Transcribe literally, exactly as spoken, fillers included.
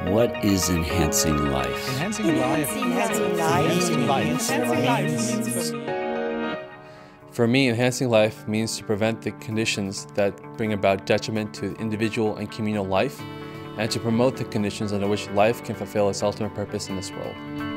What is enhancing life? Enhancing life. Enhancing life. Enhancing life. Enhancing life. For me, enhancing life means to prevent the conditions that bring about detriment to individual and communal life, and to promote the conditions under which life can fulfill its ultimate purpose in this world.